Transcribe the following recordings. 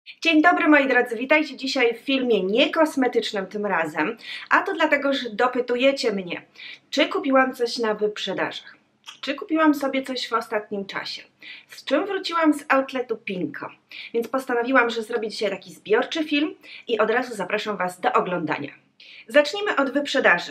Dzień dobry moi drodzy, witajcie dzisiaj w filmie niekosmetycznym tym razem, a to dlatego, że dopytujecie mnie, czy kupiłam coś na wyprzedażach, czy kupiłam sobie coś w ostatnim czasie, z czym wróciłam z outletu Pinko, więc postanowiłam, że zrobię dzisiaj taki zbiorczy film i od razu zapraszam Was do oglądania. Zacznijmy od wyprzedaży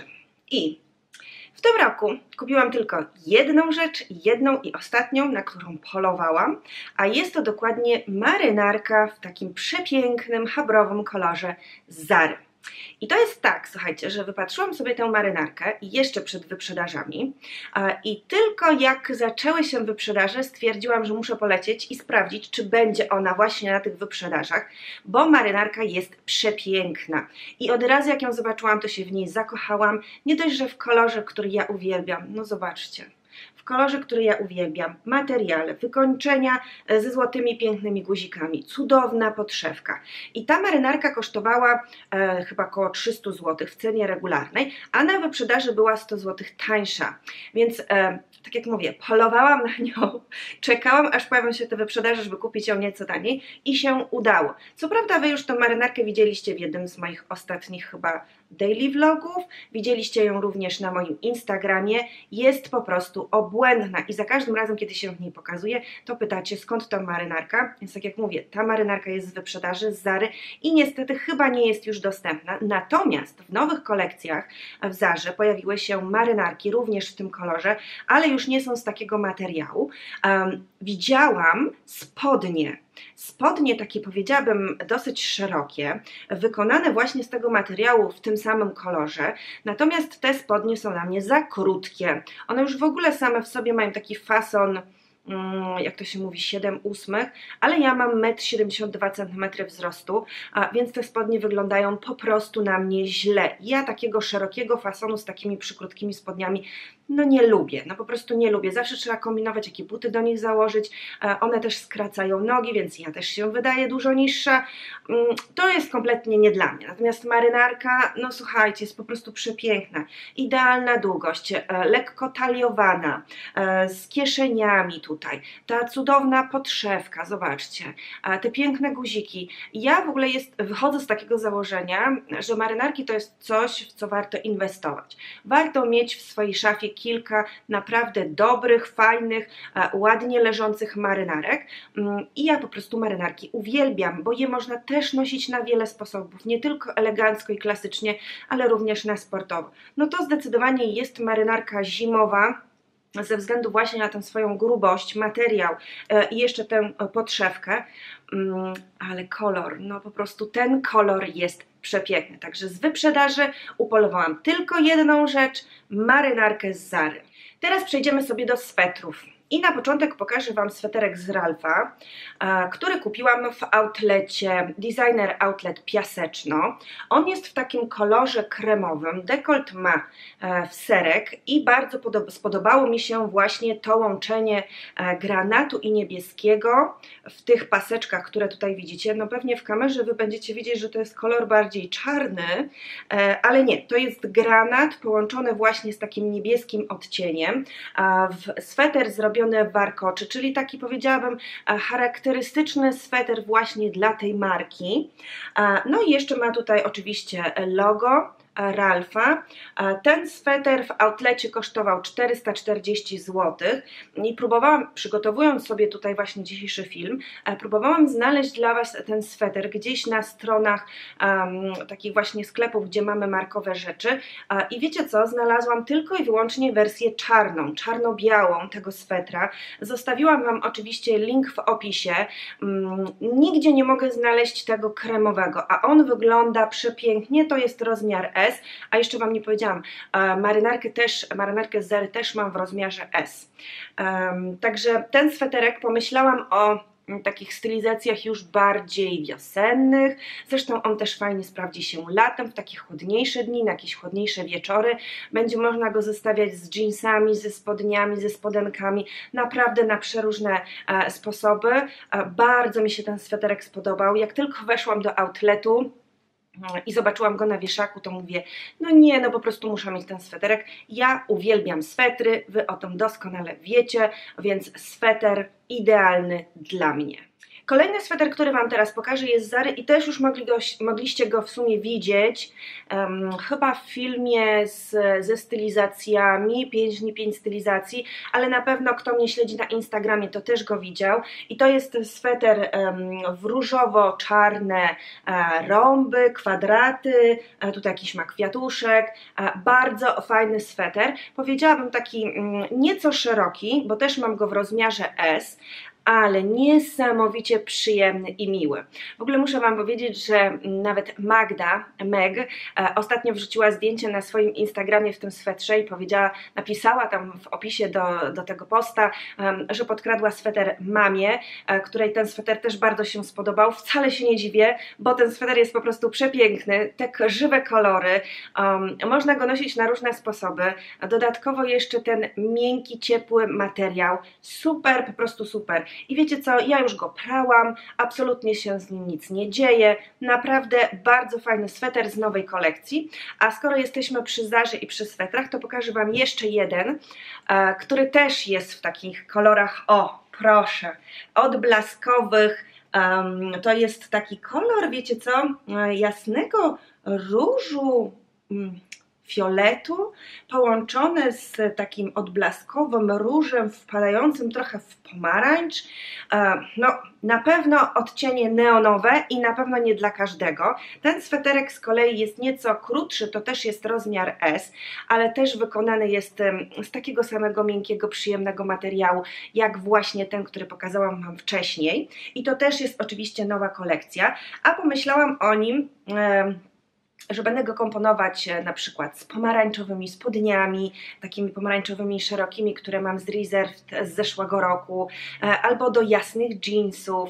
w tym roku kupiłam tylko jedną rzecz, jedną i ostatnią, na którą polowałam, a jest to dokładnie marynarka w takim przepięknym, habrowym kolorze z Zary. I to jest tak, słuchajcie, że wypatrzyłam sobie tę marynarkę jeszcze przed wyprzedażami i tylko jak zaczęły się wyprzedaże, stwierdziłam, że muszę polecieć i sprawdzić, czy będzie ona właśnie na tych wyprzedażach, bo marynarka jest przepiękna. I od razu jak ją zobaczyłam, to się w niej zakochałam. Nie dość, że w kolorze, który ja uwielbiam, no zobaczcie. W kolorze, który ja uwielbiam, materiale, wykończenia ze złotymi, pięknymi guzikami, cudowna podszewka. I ta marynarka kosztowała chyba około 300 zł w cenie regularnej, a na wyprzedaży była 100 zł tańsza. Więc tak jak mówię, polowałam na nią, czekałam aż pojawią się te wyprzedaże, żeby kupić ją nieco taniej i się udało. Co prawda Wy już tą marynarkę widzieliście w jednym z moich ostatnich chyba daily vlogów, widzieliście ją również na moim Instagramie, jest po prostu obłędna i za każdym razem, kiedy się w niej pokazuje, to pytacie, skąd ta marynarka, więc tak jak mówię, ta marynarka jest z wyprzedaży, z Zary i niestety chyba nie jest już dostępna, natomiast w nowych kolekcjach w Zarze pojawiły się marynarki również w tym kolorze, ale już nie są z takiego materiału. Widziałam spodnie takie, powiedziałabym, dosyć szerokie, wykonane właśnie z tego materiału w tym samym kolorze, natomiast te spodnie są na mnie za krótkie. One już w ogóle same w sobie mają taki fason, jak to się mówi, 7/8, ale ja mam 1,72 cm wzrostu, więc te spodnie wyglądają po prostu na mnie źle. Ja takiego szerokiego fasonu z takimi przykrótkimi spodniami no nie lubię, no po prostu nie lubię. Zawsze trzeba kombinować, jakie buty do nich założyć. One też skracają nogi, więc ja też się wydaję dużo niższa. To jest kompletnie nie dla mnie. Natomiast marynarka, no słuchajcie, jest po prostu przepiękna. Idealna długość, lekko taliowana, z kieszeniami tutaj. Ta cudowna podszewka, zobaczcie, te piękne guziki. Ja w ogóle wychodzę z takiego założenia, że marynarki to jest coś, w co warto inwestować. Warto mieć w swojej szafie kilka naprawdę dobrych, fajnych, ładnie leżących marynarek i ja po prostu marynarki uwielbiam, bo je można też nosić na wiele sposobów, nie tylko elegancko i klasycznie, ale również na sportowo. No to zdecydowanie jest marynarka zimowa, ze względu właśnie na tę swoją grubość, materiał i jeszcze tę podszewkę, ale kolor, no po prostu ten kolor jest przepiękny. Także z wyprzedaży upolowałam tylko jedną rzecz, marynarkę z Zary. Teraz przejdziemy sobie do swetrów. I na początek pokażę Wam sweterek z Ralpha, który kupiłam w outlecie, Designer Outlet Piaseczno. On jest w takim kolorze kremowym, dekolt ma w serek i bardzo spodobało mi się właśnie to łączenie granatu i niebieskiego w tych paseczkach, które tutaj widzicie. No pewnie w kamerze Wy będziecie widzieć, że to jest kolor bardziej czarny, ale nie, to jest granat połączony właśnie z takim niebieskim odcieniem. Sweter zrobiony w warkoczy, czyli taki, powiedziałabym, charakterystyczny sweter właśnie dla tej marki. No i jeszcze ma tutaj oczywiście logo Ralpha. Ten sweter w outlecie kosztował 440 zł i próbowałam, przygotowując sobie tutaj właśnie dzisiejszy film, próbowałam znaleźć dla Was ten sweter gdzieś na stronach takich właśnie sklepów, gdzie mamy markowe rzeczy i wiecie co, znalazłam tylko i wyłącznie wersję czarną, czarno-białą tego swetra. Zostawiłam Wam oczywiście link w opisie. Nigdzie nie mogę znaleźć tego kremowego, a on wygląda przepięknie, to jest rozmiar S. A jeszcze Wam nie powiedziałam, marynarkę z Zary też mam w rozmiarze S. Także ten sweterek pomyślałam o takich stylizacjach już bardziej wiosennych. Zresztą on też fajnie sprawdzi się latem, w takie chłodniejsze dni, na jakieś chłodniejsze wieczory. Będzie można go zestawiać z jeansami, ze spodniami, ze spodenkami, naprawdę na przeróżne sposoby. Bardzo mi się ten sweterek spodobał. Jak tylko weszłam do outletu i zobaczyłam go na wieszaku, to mówię, no nie, no po prostu muszę mieć ten sweterek. Ja uwielbiam swetry, Wy o tym doskonale wiecie, więc sweter idealny dla mnie. Kolejny sweter, który Wam teraz pokażę, jest z Zary i też już mogliście go w sumie widzieć, chyba w filmie ze stylizacjami, 5 dni 5 stylizacji, ale na pewno kto mnie śledzi na Instagramie, to też go widział. I to jest sweter w różowo-czarne rąby, kwadraty, tutaj jakiś ma kwiatuszek, bardzo fajny sweter. Powiedziałabym taki nieco szeroki, bo też mam go w rozmiarze S, ale niesamowicie przyjemny i miły. W ogóle muszę Wam powiedzieć, że nawet Meg, ostatnio wrzuciła zdjęcie na swoim Instagramie w tym swetrze i napisała tam w opisie do tego posta, że podkradła sweter mamie, której ten sweter też bardzo się spodobał. Wcale się nie dziwię, bo ten sweter jest po prostu przepiękny, tak żywe kolory, można go nosić na różne sposoby, dodatkowo jeszcze ten miękki, ciepły materiał, super, po prostu super. I wiecie co, ja już go prałam, absolutnie się z nim nic nie dzieje, naprawdę bardzo fajny sweter z nowej kolekcji. A skoro jesteśmy przy Zarze i przy swetrach, to pokażę Wam jeszcze jeden, który też jest w takich kolorach, o proszę, odblaskowych. To jest taki kolor, wiecie co, jasnego różu, fioletu, połączone z takim odblaskowym różem wpadającym trochę w pomarańcz. No, na pewno odcienie neonowe i na pewno nie dla każdego. Ten sweterek z kolei jest nieco krótszy, to też jest rozmiar S, ale też wykonany jest z takiego samego miękkiego, przyjemnego materiału, jak właśnie ten, który pokazałam Wam wcześniej. I to też jest oczywiście nowa kolekcja, a pomyślałam o nim, że będę go komponować na przykład z pomarańczowymi spodniami, takimi pomarańczowymi szerokimi, które mam z Reserved z zeszłego roku, albo do jasnych jeansów.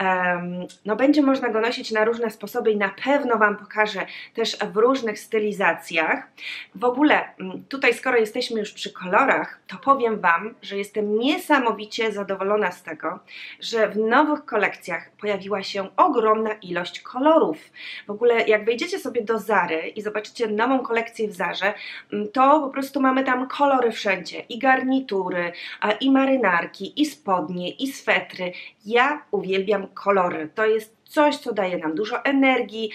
No, będzie można go nosić na różne sposoby i na pewno Wam pokażę też w różnych stylizacjach. W ogóle tutaj, skoro jesteśmy już przy kolorach, to powiem Wam, że jestem niesamowicie zadowolona z tego, że w nowych kolekcjach pojawiła się ogromna ilość kolorów. W ogóle jak wejdziecie sobie do Zary i zobaczycie nową kolekcję w Zarze, to po prostu mamy tam kolory wszędzie, i garnitury, i marynarki, i spodnie, i swetry. Ja uwielbiam kolory, to jest coś, co daje nam dużo energii,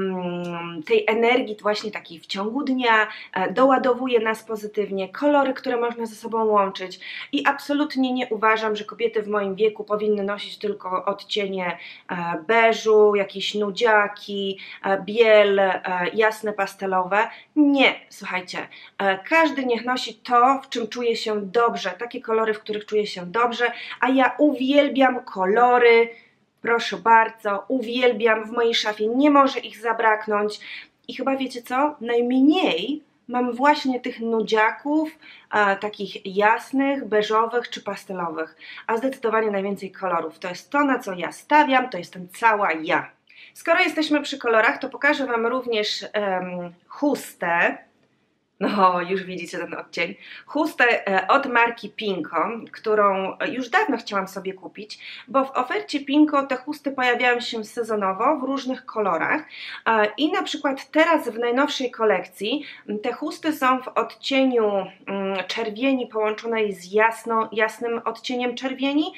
tej energii właśnie takiej w ciągu dnia, doładowuje nas pozytywnie, kolory, które można ze sobą łączyć i absolutnie nie uważam, że kobiety w moim wieku powinny nosić tylko odcienie beżu, jakieś nudziaki, biel, jasne pastelowe. Nie, słuchajcie, każdy niech nosi to, w czym czuje się dobrze, takie kolory, w których czuje się dobrze, a ja uwielbiam kolory. Proszę bardzo, uwielbiam, w mojej szafie nie może ich zabraknąć i chyba wiecie co, najmniej mam właśnie tych nudziaków, takich jasnych, beżowych czy pastelowych, a zdecydowanie najwięcej kolorów. To jest to, na co ja stawiam, to jestem cała ja. Skoro jesteśmy przy kolorach, to pokażę Wam również chustę. No, już widzicie ten odcień. Chustę od marki Pinko, którą już dawno chciałam sobie kupić, bo w ofercie Pinko te chusty pojawiają się sezonowo w różnych kolorach i na przykład teraz w najnowszej kolekcji te chusty są w odcieniu czerwieni połączonej z jasnym odcieniem czerwieni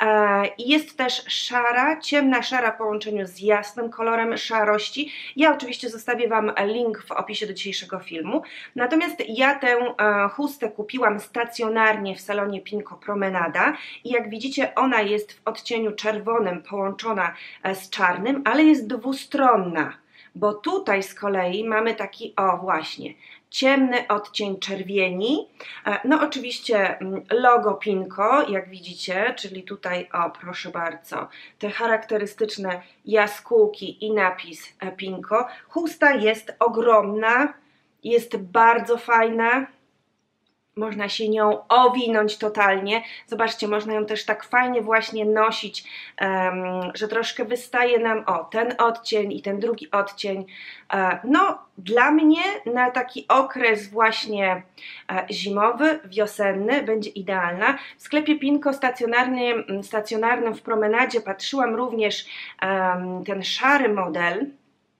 i jest też szara, ciemna szara w połączeniu z jasnym kolorem szarości. Ja oczywiście zostawię Wam link w opisie do dzisiejszego filmu. Natomiast ja tę chustę kupiłam stacjonarnie w salonie Pinko Promenada i jak widzicie, ona jest w odcieniu czerwonym połączona z czarnym, ale jest dwustronna, bo tutaj z kolei mamy taki, o właśnie, ciemny odcień czerwieni, no oczywiście logo Pinko, jak widzicie, czyli tutaj, o proszę bardzo, te charakterystyczne jaskółki i napis Pinko. Chusta jest ogromna, jest bardzo fajna, można się nią owinąć totalnie. Zobaczcie, można ją też tak fajnie właśnie nosić, że troszkę wystaje nam ten odcień i ten drugi odcień. No, dla mnie na taki okres właśnie zimowy, wiosenny będzie idealna. W sklepie Pinko stacjonarnym w Promenadzie patrzyłam również ten szary model.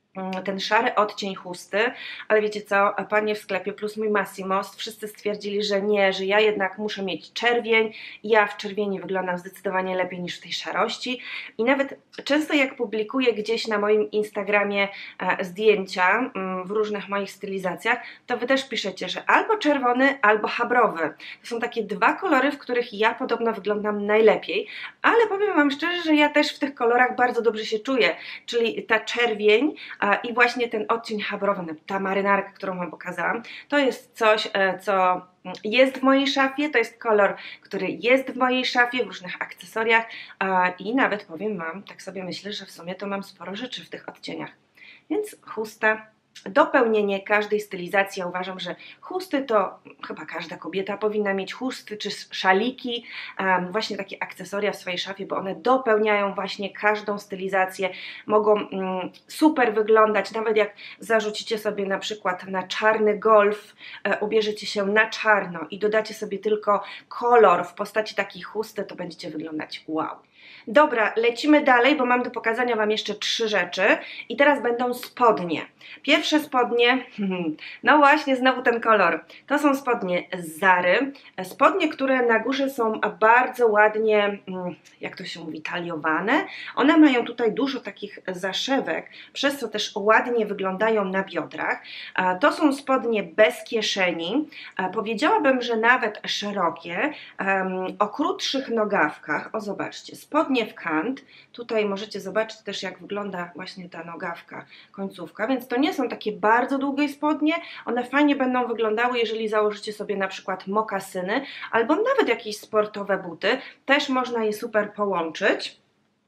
ten szary odcień chusty, ale wiecie co, panie w sklepie plus mój Massimo, wszyscy stwierdzili, że nie, że ja jednak muszę mieć czerwień, ja w czerwieni wyglądam zdecydowanie lepiej niż w tej szarości i nawet często jak publikuję gdzieś na moim Instagramie zdjęcia w różnych moich stylizacjach, to wy też piszecie, że albo czerwony, albo habrowy. To są takie dwa kolory, w których ja podobno wyglądam najlepiej, ale powiem wam szczerze, że ja też w tych kolorach bardzo dobrze się czuję, czyli ta czerwień i właśnie ten odcień habrowy, ta marynarka, którą wam pokazałam, to jest coś, co jest w mojej szafie, to jest kolor, który jest w mojej szafie, w różnych akcesoriach i nawet powiem wam, tak sobie myślę, że w sumie to mam sporo rzeczy w tych odcieniach. Więc chusta, dopełnienie każdej stylizacji. Ja uważam, że chusty to chyba każda kobieta powinna mieć chusty czy szaliki, właśnie takie akcesoria w swojej szafie, bo one dopełniają właśnie każdą stylizację, mogą super wyglądać, nawet jak zarzucicie sobie na przykład na czarny golf, ubierzecie się na czarno i dodacie sobie tylko kolor w postaci takiej chusty, to będziecie wyglądać wow. Dobra, lecimy dalej, bo mam do pokazania wam jeszcze 3 rzeczy i teraz będą spodnie. Pierwsze spodnie, no właśnie znowu ten kolor, to są spodnie z Zary, spodnie, które na górze są bardzo ładnie, jak to się mówi, taliowane. One mają tutaj dużo takich zaszewek, przez co też ładnie wyglądają na biodrach. To są spodnie bez kieszeni, powiedziałabym, że nawet szerokie, o krótszych nogawkach. O, zobaczcie, spodnie w kant, tutaj możecie zobaczyć też, jak wygląda właśnie ta nogawka, końcówka, więc to nie są takie bardzo długie spodnie, one fajnie będą wyglądały, jeżeli założycie sobie na przykład mokasyny, albo nawet jakieś sportowe buty, też można je super połączyć.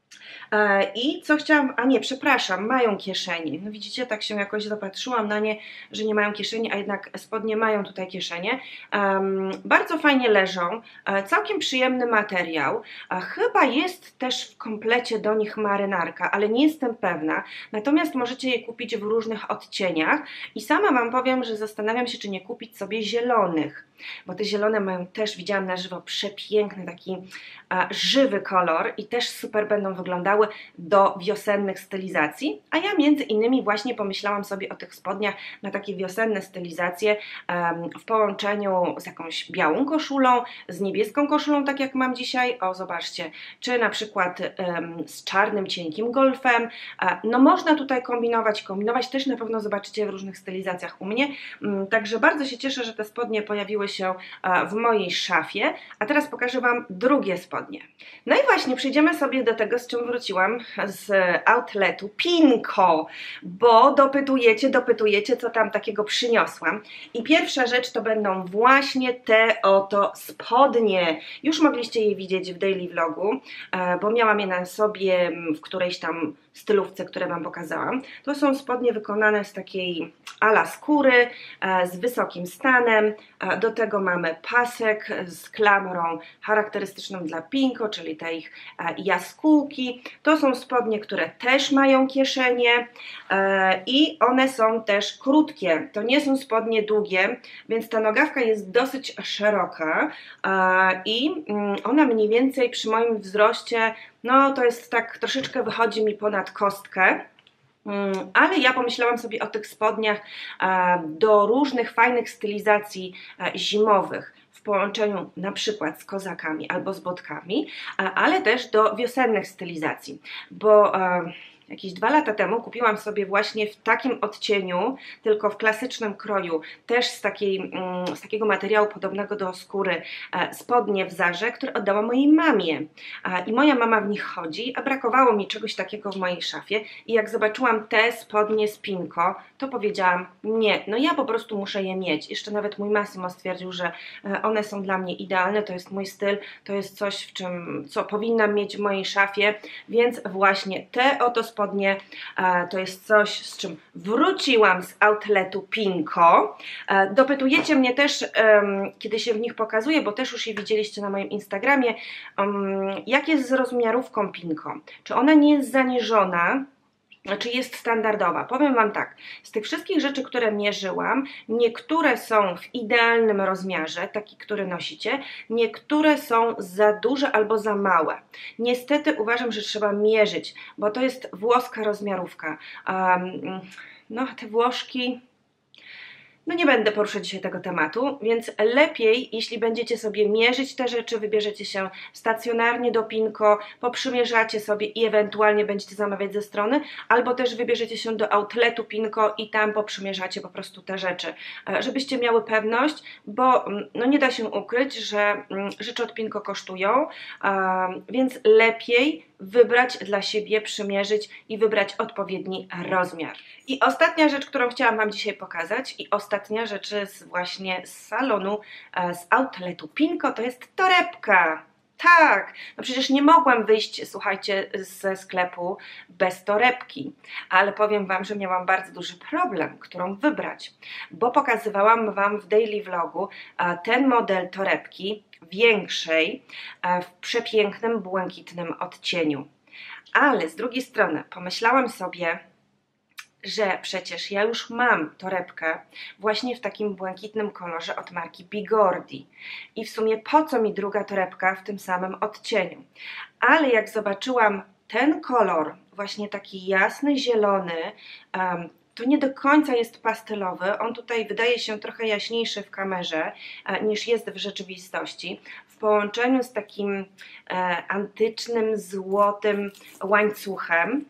I co chciałam, a nie, przepraszam, mają kieszenie. No widzicie, tak się jakoś zapatrzyłam na nie, że nie mają kieszeni, a jednak spodnie mają tutaj kieszenie. Bardzo fajnie leżą, całkiem przyjemny materiał. Chyba jest też w komplecie do nich marynarka, ale nie jestem pewna. Natomiast możecie je kupić w różnych odcieniach i sama wam powiem, że zastanawiam się, czy nie kupić sobie zielonych, bo te zielone mają też, widziałam na żywo, przepiękny taki żywy kolor i też super będą wyglądały do wiosennych stylizacji, a ja między innymi właśnie pomyślałam sobie o tych spodniach na takie wiosenne stylizacje w połączeniu z jakąś białą koszulą, z niebieską koszulą, tak jak mam dzisiaj, o zobaczcie, czy na przykład z czarnym, cienkim golfem. No można tutaj kombinować też na pewno zobaczycie w różnych stylizacjach u mnie, także bardzo się cieszę, że te spodnie pojawiły się w mojej szafie, a teraz pokażę wam drugie spodnie. No i właśnie przejdziemy sobie do tego, z czym wróciłam z outletu Pinko, bo dopytujecie, co tam takiego przyniosłam. I pierwsza rzecz to będą właśnie te oto spodnie. Już mogliście je widzieć w daily vlogu, bo miałam je na sobie w którejś tam stylówce, które wam pokazałam. To są spodnie wykonane z takiej ala skóry, z wysokim stanem. Do tego mamy pasek z klamrą charakterystyczną dla Pinko, czyli te ich jaskółki. To są spodnie, które też mają kieszenie i one są też krótkie. To nie są spodnie długie, więc ta nogawka jest dosyć szeroka i ona mniej więcej przy moim wzroście, no to jest tak, troszeczkę wychodzi mi ponad kostkę. Ale ja pomyślałam sobie o tych spodniach do różnych fajnych stylizacji zimowych w połączeniu na przykład z kozakami albo z botkami, ale też do wiosennych stylizacji, bo jakieś 2 lata temu kupiłam sobie właśnie w takim odcieniu, tylko w klasycznym kroju, też z takiego materiału podobnego do skóry, spodnie w Zarze, które oddałam mojej mamie. I moja mama w nich chodzi, a brakowało mi czegoś takiego w mojej szafie. I jak zobaczyłam te spodnie z Pinko, to powiedziałam, nie, no ja po prostu muszę je mieć. Jeszcze nawet mój Massimo stwierdził, że one są dla mnie idealne, to jest mój styl, to jest coś, co powinnam mieć w mojej szafie, więc właśnie te oto spodnie to jest coś, z czym wróciłam z outletu Pinko. Dopytujecie mnie też, kiedy się w nich pokazuję, bo też już je widzieliście na moim Instagramie, jak jest z rozmiarówką Pinko. Czy ona nie jest zaniżona? znaczy jest standardowa. Powiem Wam tak, z tych wszystkich rzeczy, które mierzyłam, niektóre są w idealnym rozmiarze, taki, który nosicie, niektóre są za duże albo za małe. Niestety uważam, że trzeba mierzyć, bo to jest włoska rozmiarówka. No, te Włoszki... No nie będę poruszać dzisiaj tego tematu, więc lepiej, jeśli będziecie sobie mierzyć te rzeczy, wybierzecie się stacjonarnie do Pinko, poprzymierzacie sobie i ewentualnie będziecie zamawiać ze strony, albo też wybierzecie się do outletu Pinko i tam poprzymierzacie po prostu te rzeczy, żebyście miały pewność, bo no nie da się ukryć, że rzeczy od Pinko kosztują, więc lepiej wybrać dla siebie, przymierzyć i wybrać odpowiedni rozmiar. I ostatnia rzecz, którą chciałam Wam dzisiaj pokazać i ostatnia rzecz właśnie z salonu, z outletu Pinko, to jest torebka. Tak, no przecież nie mogłam wyjść, słuchajcie, ze sklepu bez torebki, ale powiem Wam, że miałam bardzo duży problem, którą wybrać, bo pokazywałam Wam w daily vlogu ten model torebki większej w przepięknym, błękitnym odcieniu. Ale z drugiej strony pomyślałam sobie, że przecież ja już mam torebkę właśnie w takim błękitnym kolorze od marki Bigordi i w sumie po co mi druga torebka w tym samym odcieniu. Ale jak zobaczyłam ten kolor, właśnie taki jasny, zielony, to nie do końca jest pastelowy, on tutaj wydaje się trochę jaśniejszy w kamerze niż jest w rzeczywistości, w połączeniu z takim antycznym, złotym łańcuchem,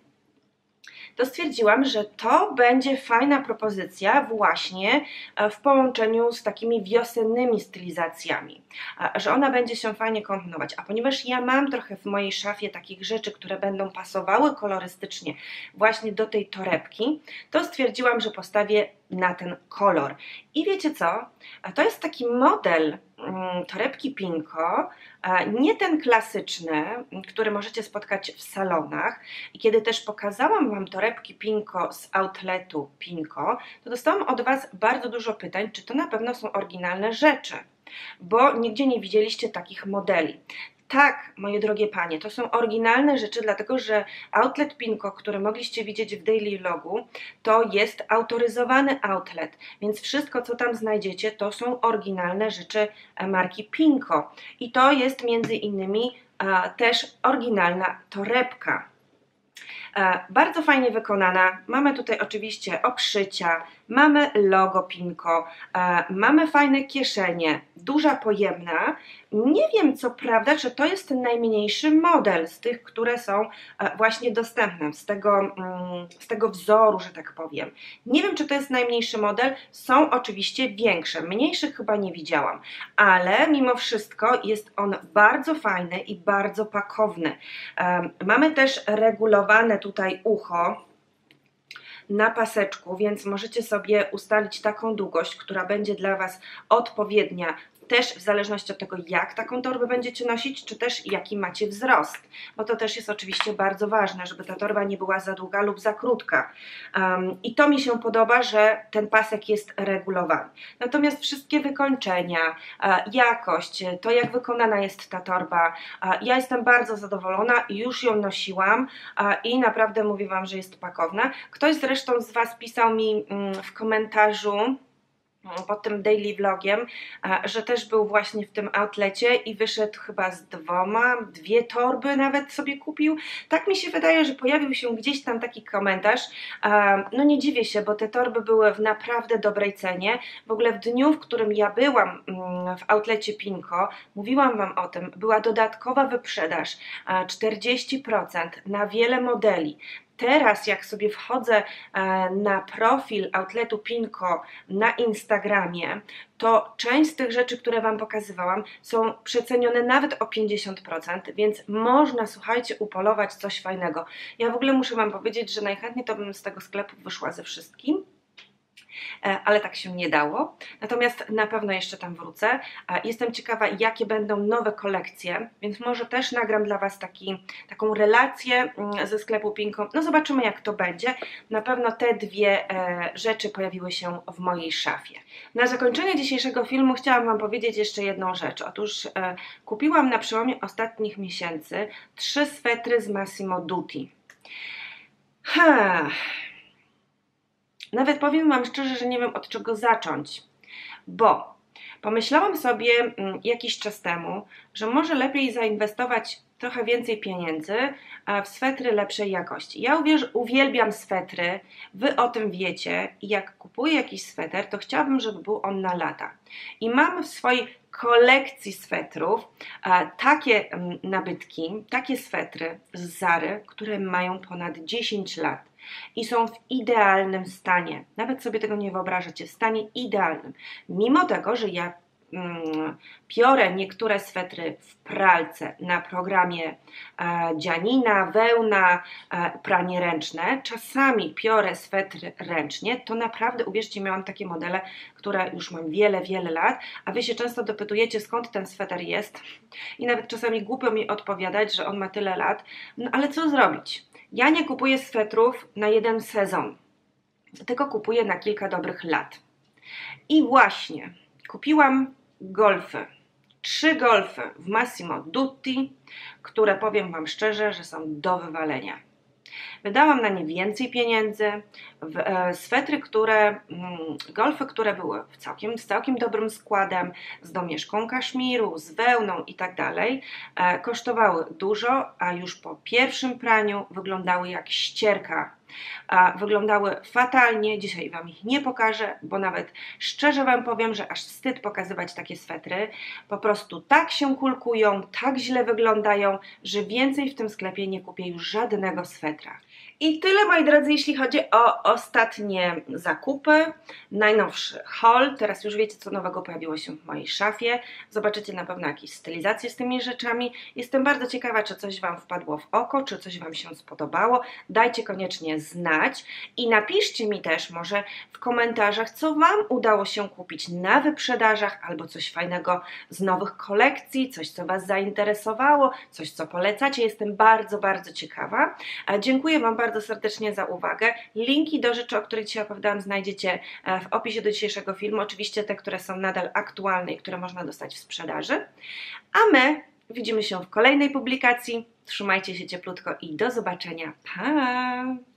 to stwierdziłam, że to będzie fajna propozycja właśnie w połączeniu z takimi wiosennymi stylizacjami, że ona będzie się fajnie komponować, a ponieważ ja mam trochę w mojej szafie takich rzeczy, które będą pasowały kolorystycznie właśnie do tej torebki, to stwierdziłam, że postawię na ten kolor. I wiecie co? To jest taki model torebki Pinko, nie ten klasyczny, który możecie spotkać w salonach. I kiedy też pokazałam Wam torebki Pinko z outletu Pinko, to dostałam od Was bardzo dużo pytań, czy to na pewno są oryginalne rzeczy, bo nigdzie nie widzieliście takich modeli. Tak, moje drogie panie, to są oryginalne rzeczy, dlatego że outlet Pinko, który mogliście widzieć w daily vlogu, to jest autoryzowany outlet, więc wszystko, co tam znajdziecie, to są oryginalne rzeczy marki Pinko. I to jest między innymi też oryginalna torebka. Bardzo fajnie wykonana, mamy tutaj oczywiście obszycia, mamy logo Pinko, mamy fajne kieszenie, duża, pojemna. Nie wiem co prawda, czy to jest ten najmniejszy model z tych, które są właśnie dostępne, z tego wzoru, że tak powiem. Nie wiem, czy to jest najmniejszy model, są oczywiście większe, mniejszych chyba nie widziałam, ale mimo wszystko jest on bardzo fajny i bardzo pakowny. Mamy też regulowane tutaj ucho na paseczku, więc możecie sobie ustalić taką długość, która będzie dla Was odpowiednia, też w zależności od tego, jak taką torbę będziecie nosić, czy też jaki macie wzrost, bo to też jest oczywiście bardzo ważne, żeby ta torba nie była za długa lub za krótka. I to mi się podoba, że ten pasek jest regulowany. Natomiast wszystkie wykończenia, jakość, to jak wykonana jest ta torba, ja jestem bardzo zadowolona, już ją nosiłam i naprawdę mówię Wam, że jest pakowna. Ktoś zresztą z Was pisał mi w komentarzu pod tym daily vlogiem, że też był właśnie w tym outlecie i wyszedł chyba z dwie torby nawet sobie kupił. Tak mi się wydaje, że pojawił się gdzieś tam taki komentarz. No nie dziwię się, bo te torby były w naprawdę dobrej cenie. W ogóle w dniu, w którym ja byłam w outlecie Pinko, mówiłam Wam o tym, była dodatkowa wyprzedaż 40% na wiele modeli. Teraz jak sobie wchodzę na profil outletu Pinko na Instagramie, to część z tych rzeczy, które Wam pokazywałam, są przecenione nawet o 50%, więc można, słuchajcie, upolować coś fajnego. Ja w ogóle muszę Wam powiedzieć, że najchętniej to bym z tego sklepu wyszła ze wszystkim, ale tak się nie dało. Natomiast na pewno jeszcze tam wrócę. Jestem ciekawa, jakie będą nowe kolekcje, więc może też nagram dla Was taką relację ze sklepu Pinko. No zobaczymy, jak to będzie. Na pewno te dwie rzeczy pojawiły się w mojej szafie. Na zakończenie dzisiejszego filmu chciałam Wam powiedzieć jeszcze jedną rzecz. Otóż kupiłam na przełomie ostatnich miesięcy 3 swetry z Massimo Dutti. Ha. Nawet powiem Wam szczerze, że nie wiem od czego zacząć, bo pomyślałam sobie jakiś czas temu, że może lepiej zainwestować trochę więcej pieniędzy w swetry lepszej jakości. Ja uwielbiam swetry, Wy o tym wiecie i jak kupuję jakiś sweter, to chciałabym, żeby był on na lata. I mam w swojej kolekcji swetrów takie nabytki, takie swetry z Zary, które mają ponad 10 lat i są w idealnym stanie. Nawet sobie tego nie wyobrażacie, w stanie idealnym. Mimo tego, że ja piorę niektóre swetry w pralce na programie dzianina, wełna, pranie ręczne. Czasami piorę swetry ręcznie. To naprawdę, uwierzcie, miałam takie modele, które już mam wiele, wiele lat, a Wy się często dopytujecie, skąd ten sweter jest i nawet czasami głupio mi odpowiadać, że on ma tyle lat. No ale co zrobić? Ja nie kupuję swetrów na jeden sezon, tylko kupuję na kilka dobrych lat. I właśnie kupiłam golfy. 3 golfy w Massimo Dutti, które powiem Wam szczerze, że są do wywalenia. Wydałam na nie więcej pieniędzy, swetry, golfy, które były z całkiem dobrym składem, z domieszką kaszmiru, z wełną i tak dalej, kosztowały dużo, a już po pierwszym praniu wyglądały jak ścierka. Wyglądały fatalnie, dzisiaj Wam ich nie pokażę, bo nawet szczerze Wam powiem, że aż wstyd pokazywać takie swetry. Po prostu tak się kulkują, tak źle wyglądają, że więcej w tym sklepie nie kupię już żadnego swetra. I tyle, moi drodzy, jeśli chodzi o ostatnie zakupy, najnowszy haul. Teraz już wiecie, co nowego pojawiło się w mojej szafie. Zobaczycie na pewno jakieś stylizacje z tymi rzeczami. Jestem bardzo ciekawa, czy coś Wam wpadło w oko, czy coś Wam się spodobało. Dajcie koniecznie znać i napiszcie mi też może w komentarzach, co Wam udało się kupić na wyprzedażach albo coś fajnego z nowych kolekcji, coś, co Was zainteresowało, coś, co polecacie. Jestem bardzo, bardzo ciekawa. Dziękuję Wam bardzo serdecznie za uwagę. Linki do rzeczy, o których dzisiaj opowiadałam, znajdziecie w opisie do dzisiejszego filmu. Oczywiście te, które są nadal aktualne i które można dostać w sprzedaży. A my widzimy się w kolejnej publikacji. Trzymajcie się cieplutko i do zobaczenia. Pa!